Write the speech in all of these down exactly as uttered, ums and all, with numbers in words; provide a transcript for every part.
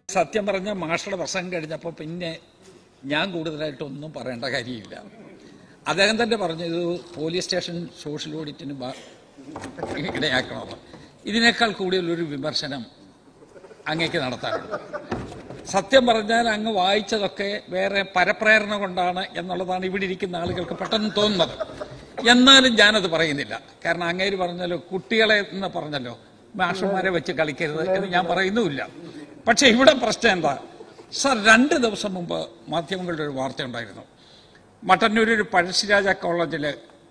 സത്യം പറഞ്ഞ മാഷയുടെ പ്രസംഗം കഴിഞ്ഞപ്പോൾ പിന്നെ ഞാൻ കൂടുതലായിട്ടൊന്നും പറയേണ്ട കാര്യമില്ല. അദ്ദേഹം തന്നെ പറഞ്ഞു ഇത് പോലീസ് സ്റ്റേഷൻ സോഷ്യൽ ഓഡിറ്റിന് ഇടയാക്കണമെന്ന്. ഇതിനേക്കാൾ കൂടുതലൊരു വിമർശനം അങ്ങേക്ക് നടത്താറുണ്ട്. സത്യം പറഞ്ഞാൽ അങ്ങ് വായിച്ചതൊക്കെ വേറെ പരപ്രേരണ കൊണ്ടാണ് എന്നുള്ളതാണ് ഇവിടെ ഇരിക്കുന്ന ആളുകൾക്ക് പെട്ടെന്ന് തോന്നുന്നത്. എന്നാലും ഞാനത് പറയുന്നില്ല. കാരണം അങ്ങേര് പറഞ്ഞല്ലോ കുട്ടികളെ എന്ന് പറഞ്ഞല്ലോ, മാഷന്മാരെ വെച്ച് കളിക്കരുത് എന്ന് ഞാൻ പറയുന്നുമില്ല. പക്ഷെ ഇവിടെ പ്രശ്നം എന്താ സാർ, രണ്ട് ദിവസം മുമ്പ് മാധ്യമങ്ങളുടെ ഒരു വാർത്ത ഉണ്ടായിരുന്നു. മട്ടന്നൂർ ഒരു പഴശ്ശിരാജ കോളേജിൽ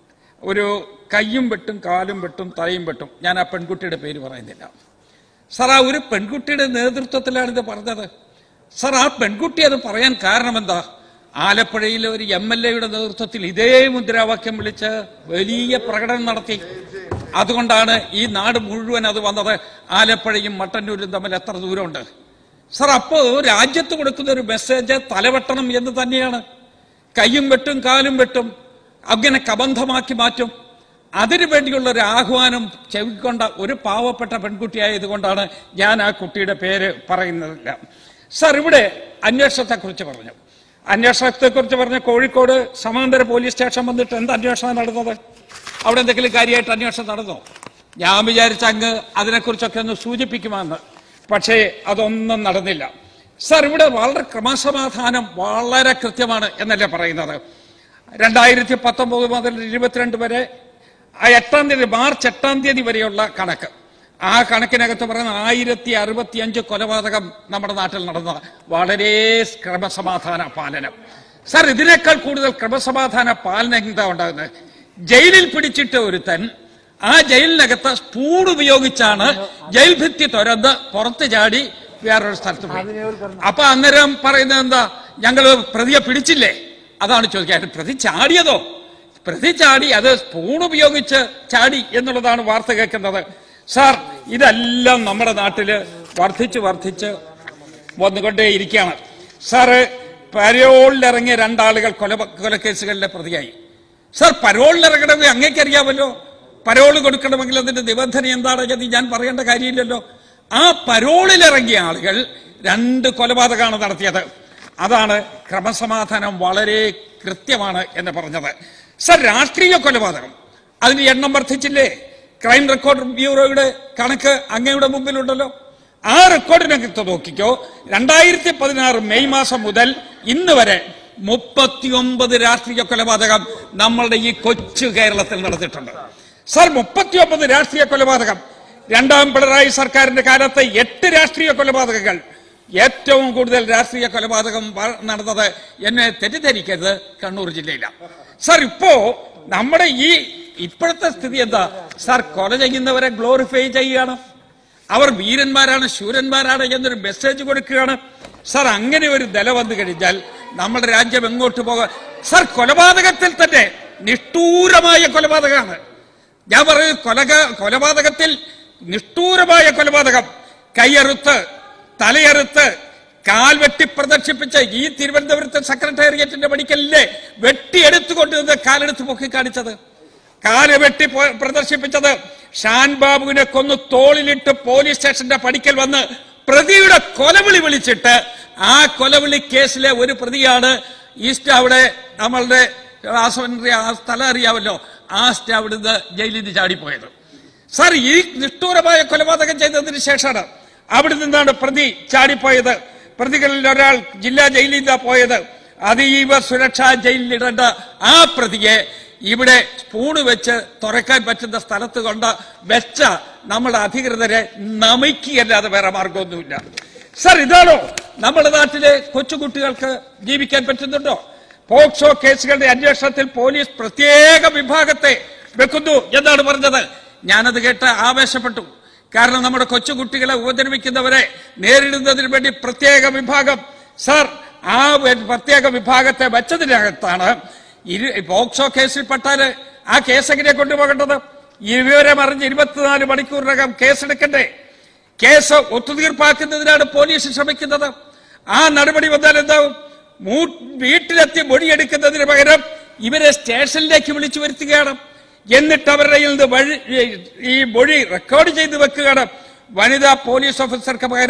ഒരു കയ്യും വെട്ടും കാലും വെട്ടും തലയും വെട്ടും, ഞാൻ ആ പെൺകുട്ടിയുടെ പേര് പറയുന്നില്ല സാർ, ആ ഒരു പെൺകുട്ടിയുടെ നേതൃത്വത്തിലാണ് ഇത് പറഞ്ഞത് സാർ. ആ പെൺകുട്ടി അത് പറയാൻ കാരണം എന്താ? ആലപ്പുഴയിലെ ഒരു എം എൽ എയുടെ നേതൃത്വത്തിൽ ഇതേ മുദ്രാവാക്യം വിളിച്ച് വലിയ പ്രകടനം നടത്തി. അതുകൊണ്ടാണ് ഈ നാട് മുഴുവൻ അത് വന്നത്. ആലപ്പുഴയും മട്ടന്നൂരും തമ്മിൽ എത്ര ദൂരമുണ്ട് സാർ? അപ്പോ രാജ്യത്ത് കൊടുക്കുന്ന ഒരു മെസ്സേജ് തലവെട്ടണം എന്ന് തന്നെയാണ്. കയ്യും വെട്ടും കാലും വെട്ടും അങ്ങനെ കബന്ധമാക്കി മാറ്റും. അതിനു വേണ്ടിയുള്ള ഒരു ആഹ്വാനം ചെവിക്കൊണ്ട ഒരു പാവപ്പെട്ട പെൺകുട്ടിയായതുകൊണ്ടാണ് ഞാൻ ആ കുട്ടിയുടെ പേര് പറയുന്നില്ല സാർ. ഇവിടെ അന്വേഷണത്തെക്കുറിച്ച് പറഞ്ഞു. അന്വേഷണത്തെക്കുറിച്ച് പറഞ്ഞ കോഴിക്കോട് സമാന്തര പോലീസ് സ്റ്റേഷൻ വന്നിട്ട് എന്ത് അന്വേഷണം നടന്നത്? അവിടെ എന്തെങ്കിലും കാര്യമായിട്ട് അന്വേഷണം നടന്നോ? ഞാൻ വിചാരിച്ച അങ്ങ് അതിനെക്കുറിച്ചൊക്കെ ഒന്ന് സൂചിപ്പിക്കുമെന്ന്. പക്ഷേ അതൊന്നും നടന്നില്ല സാർ. ഇവിടെ വളരെ ക്രമസമാധാനം വളരെ കൃത്യമാണ് എന്നല്ലേ പറയുന്നത്. രണ്ടായിരത്തി പത്തൊമ്പത് മുതൽ ഇരുപത്തിരണ്ട് വരെ ആ എട്ടാം തീയതി മാർച്ച് എട്ടാം തീയതി വരെയുള്ള കണക്ക്, ആ കണക്കിനകത്ത് പറയുന്ന ആയിരത്തി അറുപത്തി അഞ്ച് കൊലപാതകം നമ്മുടെ നാട്ടിൽ നടന്ന വളരെ ക്രമസമാധാന പാലനം സാർ. ഇതിനേക്കാൾ കൂടുതൽ ക്രമസമാധാന പാലനം എന്താ ഉണ്ടാകുന്നത്? ജയിലിൽ പിടിച്ചിട്ട് ഒരുത്തൻ ആ ജയിലിനകത്ത് സ്പൂൺ ഉപയോഗിച്ചാണ് ജയിൽ ഭിത്തി തുറന്ന് പുറത്ത് ചാടി വേറൊരു സ്ഥലത്ത് പോയി. അപ്പൊ അന്നേരം പറയുന്നത് എന്താ? ഞങ്ങള് പ്രതിയെ പിടിച്ചില്ലേ? അതാണ് ചോദിക്കാൻ. പ്രതി ചാടിയതോ? പ്രതി ചാടി, അത് സ്പൂൺ ഉപയോഗിച്ച് ചാടി എന്നുള്ളതാണ് വാർത്ത കേൾക്കുന്നത് സാർ. ഇതെല്ലാം നമ്മുടെ നാട്ടില് വർദ്ധിച്ച് വർദ്ധിച്ച് വന്നുകൊണ്ടേയിരിക്കുകയാണ് സാറ്. പരോളിലിറങ്ങിയ രണ്ടാളുകൾ കൊല കൊലക്കേസുകളിലെ പ്രതിയായി സാർ. പരോളിലിറങ്ങണമെങ്കിൽ അങ്ങേക്കറിയാമല്ലോ, പരോള് കൊടുക്കണമെങ്കിൽ അതിന്റെ നിബന്ധന എന്താണ് എന്ന് ഞാൻ പറയേണ്ട കാര്യമില്ലല്ലോ. ആ പരോളിലിറങ്ങിയ ആളുകൾ രണ്ട് കൊലപാതകമാണ് നടത്തിയത്. അതാണ് ക്രമസമാധാനം വളരെ കൃത്യമാണ് എന്ന് പറഞ്ഞത് സാർ. രാഷ്ട്രീയ കൊലപാതകം അതിന് എണ്ണം വർദ്ധിച്ചില്ലേ? ക്രൈം റെക്കോർഡ് ബ്യൂറോയുടെ കണക്ക് അങ്ങയുടെ മുമ്പിലുണ്ടല്ലോ. ആ റെക്കോർഡിനകത്ത് നോക്കിക്കോ, രണ്ടായിരത്തി പതിനാറ് മെയ് മാസം മുതൽ ഇന്ന് വരെ മുപ്പത്തിയൊമ്പത് രാഷ്ട്രീയ കൊലപാതകം നമ്മളുടെ ഈ കൊച്ചു കേരളത്തിൽ നടന്നിട്ടുണ്ട് സാർ. മുപ്പത്തിയൊമ്പത് രാഷ്ട്രീയ കൊലപാതകം. രണ്ടാം പിണറായി സർക്കാരിന്റെ കാലത്ത് എട്ട് രാഷ്ട്രീയ കൊലപാതകങ്ങൾ. ഏറ്റവും കൂടുതൽ രാഷ്ട്രീയ കൊലപാതകം നടന്നത്, എന്നെ തെറ്റിദ്ധരിക്കരുത്, കണ്ണൂർ ജില്ലയിലാണ് സാർ. ഇപ്പോ നമ്മുടെ ഈ ഇപ്പോഴത്തെ സ്ഥിതി എന്താ സാർ? കൊല ചെയ്യുന്നവരെ ഗ്ലോറിഫൈ ചെയ്യുകയാണ്. അവർ വീരന്മാരാണ്, ശൂരന്മാരാണ് എന്നൊരു മെസ്സേജ് കൊടുക്കുകയാണ് സാർ. അങ്ങനെ ഒരു നില വന്നു കഴിഞ്ഞാൽ നമ്മുടെ രാജ്യം എങ്ങോട്ട് പോകാൻ സാർ? കൊലപാതകത്തിൽ തന്നെ നിഷ്ഠൂരമായ കൊലപാതകമാണ് ഞാൻ പറയുന്നത്. കൊലക കൊലപാതകത്തിൽ നിഷ്ഠൂരമായ കൊലപാതകം. കൈയറുത്ത്, തലയറുത്ത്, കാൽ വെട്ടി പ്രദർശിപ്പിച്ച് ഈ തിരുവനന്തപുരത്തെ സെക്രട്ടേറിയറ്റിന്റെ പടിക്കലിലെ വെട്ടിയെടുത്തുകൊണ്ടിരുന്ന കാലെടുത്ത് പൊക്കി കാണിച്ചത്, കാല് വെട്ടി പ്രദർശിപ്പിച്ചത്, ഷാൻ ബാബുവിനെ കൊന്ന് തോളിലിട്ട് പോലീസ് സ്റ്റേഷന്റെ പടിക്കൽ വന്ന് പ്രതിയുടെ കൊലവിളി വിളിച്ചിട്ട്, ആ കൊലവിളി കേസിലെ ഒരു പ്രതിയാണ് ഈസ്റ്റ്, അവിടെ നമ്മളുടെ ആ സ്ഥലം അറിയാമല്ലോ, ആ സ്റ്റേ അവിടുന്ന് ജയിലിൽ നിന്ന് ചാടിപ്പോയത് സാർ. ഈ നിഷ്ഠൂരമായ കൊലപാതകം ചെയ്തതിന് ശേഷമാണ് അവിടെ നിന്നാണ് പ്രതി ചാടിപ്പോയത്. പ്രതികളിൽ ഒരാൾ ജില്ലാ ജയിലിൽ നിന്നാണ് പോയത്. അതീവ സുരക്ഷാ ജയിലിലിടേണ്ട ആ പ്രതിയെ ഇവിടെ സ്പൂണ് വെച്ച് തുറക്കാൻ പറ്റുന്ന സ്ഥലത്ത് കൊണ്ട് വെച്ച നമ്മുടെ അധികൃതരെ നമിക്കുകയല്ലാതെ വേറെ മാർഗമൊന്നുമില്ല സാർ. ഇതാണോ നമ്മുടെ നാട്ടിലെ കൊച്ചുകുട്ടികൾക്ക് ജീവിക്കാൻ പറ്റുന്നുണ്ടോ? പോക്സോ കേസുകളുടെ അന്വേഷണത്തിൽ പോലീസ് പ്രത്യേക വിഭാഗത്തെ വെക്കുന്നു എന്നാണ് പറഞ്ഞത്. ഞാനത് കേട്ട് ആവേശപ്പെട്ടു. കാരണം നമ്മുടെ കൊച്ചുകുട്ടികളെ ഉപദ്രവിക്കുന്നവരെ നേരിടുന്നതിന് വേണ്ടി പ്രത്യേക വിഭാഗം സാർ. ആ പ്രത്യേക വിഭാഗത്തെ വെച്ചതിനകത്താണ് പോക്സോ കേസിൽപ്പെട്ടാല് ആ കേസ് എങ്ങനെയാ കൊണ്ടുപോകേണ്ടത്? വിവരം അറിഞ്ഞ് ഇരുപത്തിനാല് മണിക്കൂറിനകം കേസെടുക്കണ്ടേ? കേസ് ഒത്തുതീർപ്പാക്കുന്നതിനാണ് പോലീസ് ശ്രമിക്കുന്നത്. ആ നടപടി വന്നാൽ എന്താവും? വീട്ടിലെത്തി മൊഴിയെടുക്കുന്നതിന് പകരം ഇവരെ സ്റ്റേഷനിലേക്ക് വിളിച്ചു വരുത്തുകയാണ്. എന്നിട്ട് അവരുടെ നിന്ന് വഴി ഈ മൊഴി റെക്കോർഡ് ചെയ്ത് വെക്കുകയാണ്. വനിതാ പോലീസ് ഓഫീസർക്ക് പകരം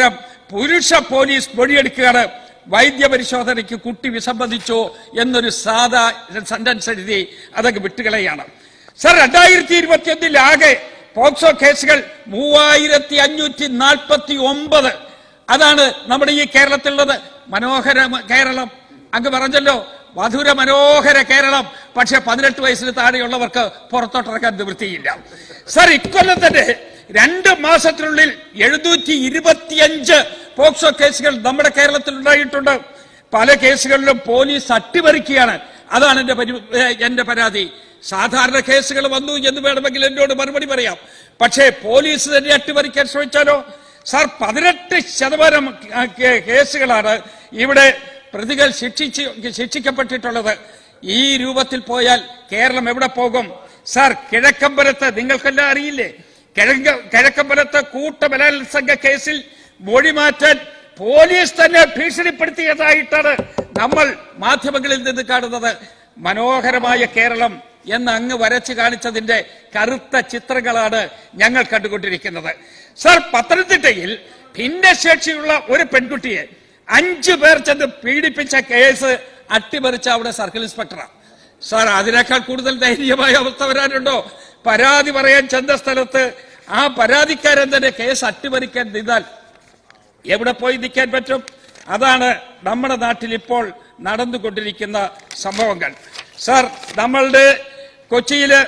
പുരുഷ പോലീസ് മൊഴിയെടുക്കുകയാണ്. വൈദ്യപരിശോധനയ്ക്ക് കുട്ടി വിസമ്മതിച്ചോ എന്നൊരു സാധാ സെന്റൻസ് എഴുതി അതൊക്കെ വിട്ടുകളയാണ്. സർ, രണ്ടായിരത്തി ഇരുപത്തി ഒന്നിൽ ആകെ പോക്സോ കേസുകൾ മൂവായിരത്തി അഞ്ഞൂറ്റി നാൽപ്പത്തി ഒമ്പത്. അതാണ് നമ്മുടെ ഈ കേരളത്തിലുള്ളത്. മനോഹര കേരളം അങ്ങ് പറഞ്ഞല്ലോ, മധുര മനോഹര കേരളം. പക്ഷെ പതിനെട്ട് വയസ്സിന് താഴെയുള്ളവർക്ക് പുറത്തോട്ടിറക്കാൻ നിവൃത്തിയില്ല. സർ, ഇക്കൊല്ലം തന്നെ രണ്ട് മാസത്തിനുള്ളിൽ എഴുന്നൂറ്റി ഇരുപത്തിയഞ്ച് പോക്സോ കേസുകൾ നമ്മുടെ കേരളത്തിൽ ഉണ്ടായിട്ടുണ്ട്. പല കേസുകളിലും പോലീസ് അട്ടിമറിക്കുകയാണ്. അതാണ് എന്റെ എന്റെ പരാതി. സാധാരണ കേസുകൾ വന്നു എന്ന് വേണമെങ്കിൽ എന്നോട് മറുപടി പറയാം. പക്ഷേ പോലീസ് തന്നെ അട്ടിമറിക്കാൻ ശ്രമിച്ചാലോ? സാർ, പതിനെട്ട് ശതമാനം കേസുകളാണ് ഇവിടെ പ്രതികൾ ശിക്ഷിച്ച് ശിക്ഷിക്കപ്പെട്ടിട്ടുള്ളത്. ഈ രൂപത്തിൽ പോയാൽ കേരളം എവിടെ പോകും? സാർ, കിഴക്കമ്പലത്ത് നിങ്ങൾക്കെല്ലാം അറിയില്ലേ, കിഴക്ക കിഴക്കമ്പലത്ത് കൂട്ടബലാത്സംഗ കേസിൽ മൊഴി മാറ്റാൻ പോലീസ് തന്നെ ഭീഷണിപ്പെടുത്തിയതായിട്ടാണ് നമ്മൾ മാധ്യമങ്ങളിൽ നിന്ന് കാണുന്നത്. മനോഹരമായ കേരളം എന്ന് അങ്ങ് വരച്ചു കാണിച്ചതിന്റെ കറുത്ത ചിത്രങ്ങളാണ് ഞങ്ങൾ കണ്ടുകൊണ്ടിരിക്കുന്നത്. സർ, പത്തനംതിട്ടയിൽ ഭിന്നശേഷിയുള്ള ഒരു പെൺകുട്ടിയെ അഞ്ചു പേർ ചെന്ന് പീഡിപ്പിച്ച കേസ് അട്ടിമറിച്ച അവിടെ സർക്കിൾ ഇൻസ്പെക്ടറാണ്. സാർ, അതിനേക്കാൾ കൂടുതൽ ധൈര്യമായ അവസ്ഥ വരാനുണ്ടോ? പരാതി പറയാൻ ചെന്ന സ്ഥലത്ത് ആ പരാതിക്കാരൻ തന്നെ കേസ് അട്ടിമറിക്കാൻ നിന്നാൽ എവിടെ പോയി നിൽക്കാൻ പറ്റും? അതാണ് നമ്മുടെ നാട്ടിൽ ഇപ്പോൾ നടന്നുകൊണ്ടിരിക്കുന്ന സംഭവങ്ങൾ. സാർ, നമ്മളുടെ കൊച്ചിയില്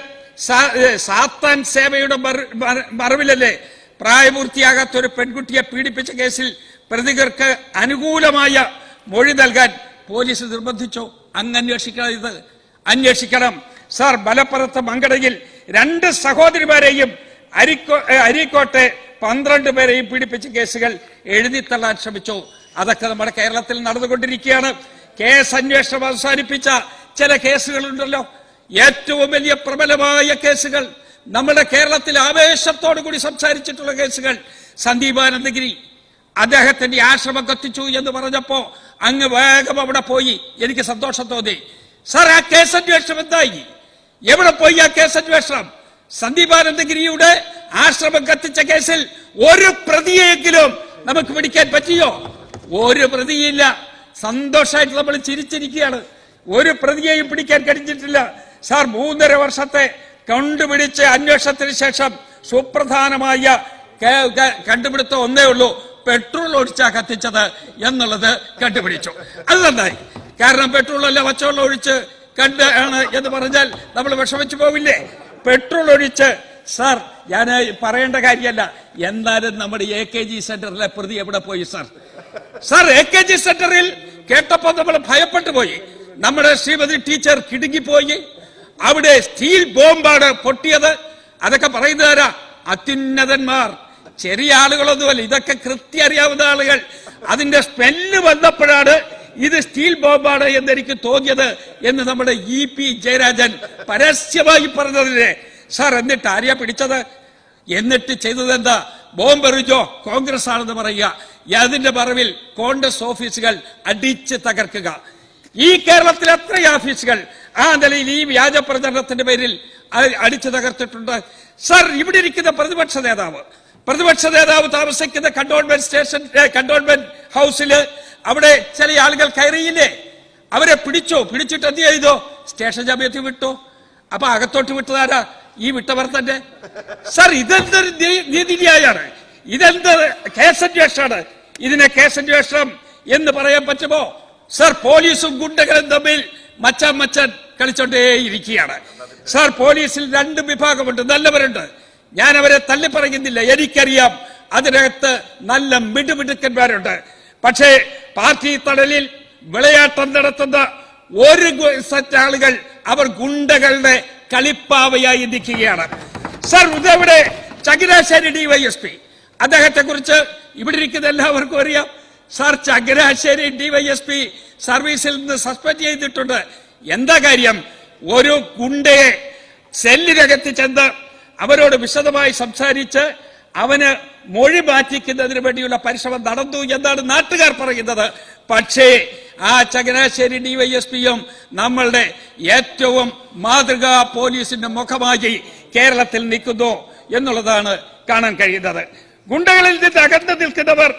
സാത്താൻ സേവയുടെ മറവിലല്ലേ പ്രായപൂർത്തിയാകാത്ത ഒരു പെൺകുട്ടിയെ പീഡിപ്പിച്ച കേസിൽ പ്രതികൾക്ക് അനുകൂലമായ മൊഴി നൽകാൻ പോലീസ് നിർബന്ധിച്ചോ? അങ്ങ് അന്വേഷിക്കണം, ഇത് അന്വേഷിക്കണം. സാർ, മലപ്പുറത്ത് മങ്കടയിൽ രണ്ട് സഹോദരിമാരെയും അരിക്കോ അരീക്കോട്ടെ പന്ത്രണ്ട് പേരെയും പീഡിപ്പിച്ച കേസുകൾ എഴുതിത്തള്ളാൻ ശ്രമിച്ചു. അതൊക്കെ നമ്മുടെ കേരളത്തിൽ നടന്നുകൊണ്ടിരിക്കുകയാണ്. കേസ് അന്വേഷണം അവസാനിപ്പിച്ച ചില കേസുകളുണ്ടല്ലോ, ഏറ്റവും വലിയ പ്രബലമായ കേസുകൾ, നമ്മുടെ കേരളത്തിൽ ആവേശത്തോടു കൂടി സംസാരിച്ചിട്ടുള്ള കേസുകൾ. സന്ദീപാനന്ദഗിരി അദ്ദേഹത്തിന്റെ ആശ്രമം കത്തിച്ചു എന്ന് പറഞ്ഞപ്പോ അങ്ങ് വേഗം അവിടെ പോയി. എനിക്ക് സന്തോഷം തോന്നി. സാർ, ആ കേസ് അന്വേഷണം എന്തായി? എവിടെ പോയി ആ കേസ് അന്വേഷണം? സന്ദീപാനന്ദഗിരിയുടെ ആശ്രമം കത്തിച്ച കേസിൽ ഒരു പ്രതിയെങ്കിലും നമുക്ക് പിടിക്കാൻ പറ്റിയോ? ഒരു പ്രതിയില്ല. സന്തോഷമായിട്ട് നമ്മൾ ചിരിച്ചിരിക്കുകയാണ്. ഒരു പ്രതിയെയും പിടിക്കാൻ കഴിഞ്ഞിട്ടില്ല. സാർ, മൂന്നര വർഷത്തെ കണ്ടുപിടിച്ച അന്വേഷണത്തിന് ശേഷം സുപ്രധാനമായ കണ്ടുപിടുത്തം ഒന്നേ ഉള്ളൂ, പെട്രോൾ ഒഴിച്ചാ കത്തിച്ചത് എന്നുള്ളത് കണ്ടുപിടിച്ചു. അത് നന്നായി. കാരണം പെട്രോൾ അല്ല പച്ചവെള്ളം ഒഴിച്ച് കണ്ട് ആണ് എന്ന് പറഞ്ഞാൽ നമ്മൾ വിഷമിച്ചു പോവില്ലേ? പെട്രോൾ ഒഴിച്ച്. സാർ, ഞാൻ പറയേണ്ട കാര്യമല്ല, എന്നാലും നമ്മുടെ എ കെ ജി സെന്ററിലെ പ്രതി എവിടെ പോയി? സാർ സാർ എ കെ ജി സെന്ററിൽ കേട്ടപ്പോ നമ്മൾ ഭയപ്പെട്ടു പോയി. നമ്മുടെ ശ്രീമതി ടീച്ചർ കിടുങ്ങിപ്പോയി. അവിടെ സ്റ്റീൽ ബോംബാണ് പൊട്ടിയത്. അതൊക്കെ പറയുന്നവരാ അത്യുന്നതന്മാർ, ചെറിയ ആളുകളൊന്നുമല്ല. ഇതൊക്കെ കൃത്യം അറിയാവുന്ന ആളുകൾ. അതിന്റെ സ്മെല്ല് വന്നപ്പോഴാണ് ഇത് സ്റ്റീൽ ബോംബാണ് എന്നെനിക്ക് തോന്നിയത് എന്ന് നമ്മുടെ ഇ പി ജയരാജൻ പരസ്യമായി പറഞ്ഞതിനെ. സാർ, എന്നിട്ട് ആരെയാ പിടിച്ചത്? എന്നിട്ട് ചെയ്തത് എന്താ? ബോംബെറിഞ്ഞോ കോൺഗ്രസ് ആണെന്ന് പറയുക. അതിന്റെ മറവിൽ കോൺഗ്രസ് ഓഫീസുകൾ അടിച്ച് തകർക്കുക. ഈ കേരളത്തിൽ എത്ര ഓഫീസുകൾ ആ നിലയിൽ ഈ വ്യാജ പ്രചരണത്തിന്റെ പേരിൽ അടിച്ചു തകർത്തിട്ടുണ്ട്? സാർ, ഇവിടെ ഇരിക്കുന്ന പ്രതിപക്ഷ നേതാവ് പ്രതിപക്ഷ നേതാവ് താമസിക്കുന്ന കണ്ടോൺമെന്റ് സ്റ്റേഷൻ കണ്ടോൺമെന്റ് ഹൗസില് അവിടെ ചില ആളുകൾ കയറിയില്ലേ? അവരെ പിടിച്ചോ? പിടിച്ചിട്ട് എന്ത് ചെയ്തോ? സ്റ്റേഷൻ ജാമ്യത്തിൽ വിട്ടോ. അപ്പൊ അകത്തോട്ട് വിട്ടതാരാ? ഈ വിട്ടവർ തന്നെ. സാർ, ഇതെന്തൊരു നീതിന്യായാണ്? ഇതെന്ത് കേസന്വേഷണമാണ്? ഇതിനെ കേസന്വേഷണം എന്ന് പറയാൻ പറ്റുമോ? സാർ, പോലീസും ഗുണ്ടകളും തമ്മിൽ മച്ചാൻ മച്ചാൻ കളിച്ചോണ്ടേയിരിക്കുകയാണ്. സാർ, പോലീസിൽ രണ്ട് വിഭാഗമുണ്ട്, നല്ലവരുണ്ട്. ഞാൻ അവരെ തള്ളി പറയുന്നില്ല, എനിക്കറിയാം. അതിനകത്ത് നല്ല മിടുമിടുക്കന്മാരുണ്ട്. പക്ഷേ പാർട്ടി തടലിൽ വിളയാട്ടം നടത്തുന്ന ഒരു സെറ്റ് ആളുകൾ അവർ ഗുണ്ടകളുടെ കളിപ്പാവയായി നിൽക്കുകയാണ്. സാർ, ഇതെവിടെ ചങ്ങനാശ്ശേരി ഡിവൈഎസ്പി, അദ്ദേഹത്തെ കുറിച്ച് ഇവിടെ ഇരിക്കുന്ന എല്ലാവർക്കും അറിയാം. സാർ, ചങ്ങനാശ്ശേരി ഡിവൈഎസ്പി സർവീസിൽ നിന്ന് സസ്പെൻഡ് ചെയ്തിട്ടുണ്ട്. എന്താ കാര്യം? ഒരു ഗുണ്ടയെ സെല്ലിനകത്ത് ചെന്ന് അവരോട് വിശദമായി സംസാരിച്ച് അവന് മൊഴി മാറ്റിക്കുന്നതിന് വേണ്ടിയുള്ള പരിശ്രമം നടന്നു എന്നാണ് നാട്ടുകാർ പറയുന്നത്. പക്ഷേ ആ ചങ്ങനാശ്ശേരി ഡിവൈഎസ്പിയും നമ്മളുടെ ഏറ്റവും മാതൃകാ പോലീസിന്റെ മുഖമായി കേരളത്തിൽ നിൽക്കുന്നു എന്നുള്ളതാണ് കാണാൻ കഴിയുന്നത്. ഗുണ്ടകളിൽ നിന്ന് അകന്നു നിൽക്കുന്നവർ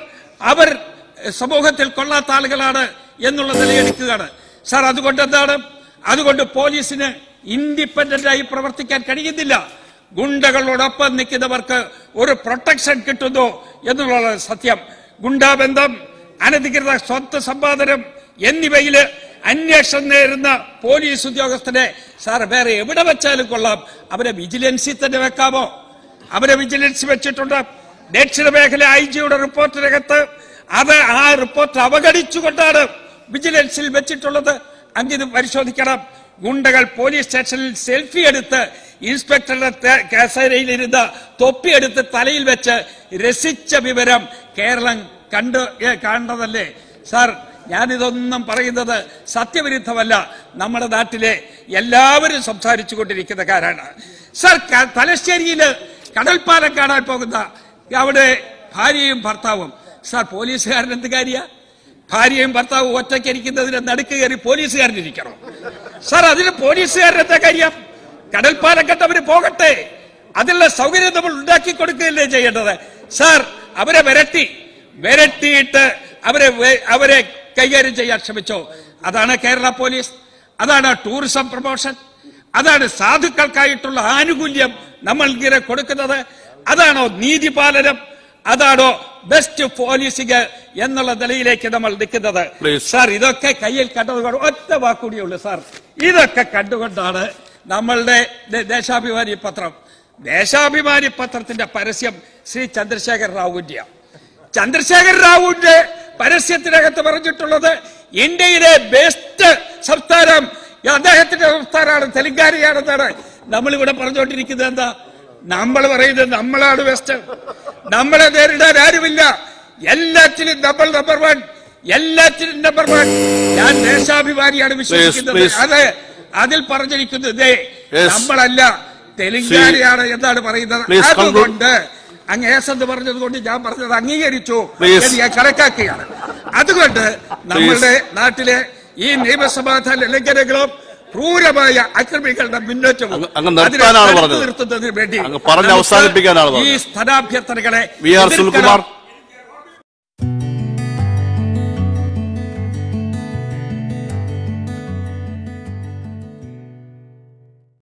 അവർ സമൂഹത്തിൽ കൊള്ളാത്ത ആളുകളാണ് എന്നുള്ള നിലയെടുക്കുകയാണ് സാർ. അതുകൊണ്ട് എന്താണ്, അതുകൊണ്ട് പോലീസിന് ഇൻഡിപെൻഡന്റ് ആയി പ്രവർത്തിക്കാൻ കഴിയുന്നില്ല. ഗുണ്ടകളോടൊപ്പം നിൽക്കുന്നവർക്ക് ഒരു പ്രൊട്ടക്ഷൻ കിട്ടുന്നു എന്നുള്ളതാണ് സത്യം. ഗുണ്ടാബന്ധം, അനധികൃത സ്വത്ത് സമ്പാദനം എന്നിവയിൽ അന്വേഷണം നേരുന്ന പോലീസ് ഉദ്യോഗസ്ഥനെ സാർ വേറെ എവിടെ വെച്ചാലും കൊള്ളാം, അവരെ വിജിലൻസിൽ തന്നെ വെക്കാമോ? അവരെ വിജിലൻസ് വെച്ചിട്ടുണ്ട്. ദക്ഷിണ മേഖല ഐ ജിയുടെ റിപ്പോർട്ടിനകത്ത് അത് ആ റിപ്പോർട്ട് അവഗണിച്ചുകൊണ്ടാണ് വിജിലൻസിൽ വെച്ചിട്ടുള്ളത്. അങ്ങിത് പരിശോധിക്കണം. ഗുണ്ടകൾ പോലീസ് സ്റ്റേഷനിൽ സെൽഫി എടുത്ത് ഇൻസ്പെക്ടറുടെ കസേരയിലിരുന്ന തൊപ്പിയെടുത്ത് തലയിൽ വെച്ച് രസിച്ച വിവരം കേരളം കണ്ടു കാണുന്നതല്ലേ സാർ? ഞാനിതൊന്നും പറയുന്നത് സത്യവിരുദ്ധമല്ല. നമ്മുടെ നാട്ടിലെ എല്ലാവരും സംസാരിച്ചു കൊണ്ടിരിക്കുന്ന കാര്യമാണ് സാർ. തലശ്ശേരിയില് കടൽപ്പാലം കാണാൻ പോകുന്ന അവിടെ ഭാര്യയും ഭർത്താവും സാർ, പോലീസുകാരൻ എന്ത് കാര്യ? ഭാര്യയും ഭർത്താവും ഒറ്റയ്ക്ക് ഇരിക്കുന്നതിന് നടുക്ക് കയറി പോലീസുകാരനിരിക്കണം സാർ. അതിന് പോലീസുകാരൻ എന്താ കാര്യം? കടൽപ്പാലം കണ്ടവര് പോകട്ടെ, അതിനുള്ള സൗകര്യം നമ്മൾ ഉണ്ടാക്കി കൊടുക്കുകയല്ലേ ചെയ്യേണ്ടത് സാർ. അവരെ വിരട്ടി വിരട്ടിയിട്ട് അവരെ അവരെ കൈകാര്യം ചെയ്യാൻ ശ്രമിച്ചോ? അതാണ് കേരള പോലീസ്, അതാണ് ടൂറിസം പ്രൊമോഷൻ, അതാണ് സാധുക്കൾക്കായിട്ടുള്ള ആനുകൂല്യം നമ്മൾ ഇങ്ങനെ കൊടുക്കുന്നത്, അതാണോ നീതിപാലനം, അതാണോ ബെസ്റ്റ് പോലീസിംഗ് എന്നുള്ള നിലയിലേക്ക് നമ്മൾ നിൽക്കുന്നത് സാർ? ഇതൊക്കെ കയ്യിൽ കണ്ടതുകൊണ്ട് ഒറ്റ വാക്കുകൂടിയേ ഉള്ളൂ സാർ. ഇതൊക്കെ കണ്ടുകൊണ്ടാണ് നമ്മളുടെ ദേശാഭിമാനി പത്രം ദേശാഭിമാനി പത്രത്തിന്റെ പരസ്യം ശ്രീ ചന്ദ്രശേഖർ റാവുവിന്റെ ചന്ദ്രശേഖർ റാവുവിന്റെ പരസ്യത്തിനകത്ത് പറഞ്ഞിട്ടുള്ളത് ഇന്ത്യയിലെ ബെസ്റ്റ് സംസ്ഥാനം അദ്ദേഹത്തിന്റെ സംസ്ഥാനമാണ് തെലങ്കാനയാണെന്നാണ്. നമ്മളിവിടെ പറഞ്ഞുകൊണ്ടിരിക്കുന്നത് എന്താ? നമ്മൾ പറയുന്നത് നമ്മളാണ് ബെസ്റ്റ്, നമ്മളെ നേരിടാൻ ആരുമില്ല, എല്ലാറ്റിലും നമ്മൾ നമ്പർ വൺ, എല്ലാറ്റിലും നമ്പർ വൺ. ഞാൻ ദേശാഭിമാനിയാണ് വിശ്വസിക്കുന്നത്. അതെ, അതിൽ പറഞ്ഞിരിക്കുന്നത് നമ്മളല്ല, തെലങ്കാനയാണ് എന്നാണ് പറയുന്നത്. അതുകൊണ്ട് അങ്ങ് ഏസെന്ന് പറഞ്ഞത് കൊണ്ട് ഞാൻ പറഞ്ഞത് അംഗീകരിച്ചു എന്ന് ഞാൻ കണക്കാക്കുകയാണ്. അതുകൊണ്ട് നമ്മളുടെ നാട്ടിലെ ഈ നിയമസമാധാന ലംഘനങ്ങളും ക്രൂരമായ അക്രമികളുടെ മുന്നേറ്റവും നിർത്തുന്നതിന് വേണ്ടി ഈ സ്ഥാനാഭ്യർത്ഥനകളെ